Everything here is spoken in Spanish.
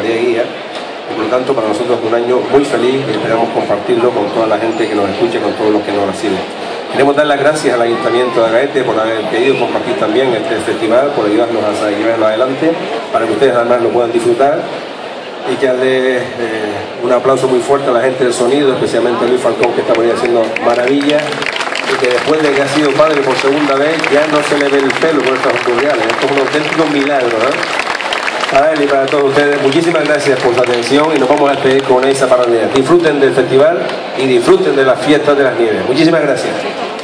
de guía. Y por lo tanto, para nosotros es un año muy feliz y esperamos compartirlo con toda la gente que nos escuche, con todos los que nos reciben. Queremos dar las gracias al Ayuntamiento de Agaete por haber querido compartir también este festival, por ayudarnos a llevarlo adelante, para que ustedes además lo puedan disfrutar. Y que darle un aplauso muy fuerte a la gente del sonido, especialmente a Luis Falcón, que está por ahí haciendo maravillas, y que después de que ha sido padre por segunda vez, ya no se le ve el pelo por estas tutoriales. Esto es un auténtico milagro, ¿no? Para él y para todos ustedes, muchísimas gracias por su atención y nos vamos a despedir con esa parrilla. Disfruten del festival y disfruten de las fiestas de las nieves. Muchísimas gracias.